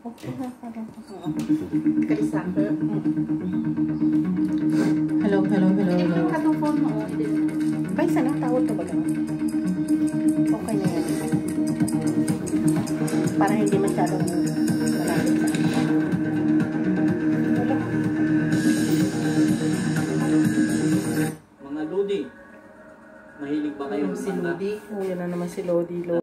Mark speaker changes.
Speaker 1: Okay na pala.
Speaker 2: Kalisaker.
Speaker 1: Hello.
Speaker 2: Hindi mo yung katong phone mo.
Speaker 1: Bay, sana tawag ka ba gano'n? Okay na yan. Para hindi masyadong malapit sa
Speaker 3: Mga Lodi, mahilig ba kayo?
Speaker 2: Si Lodi.
Speaker 1: Oh, yan na naman si Lodi.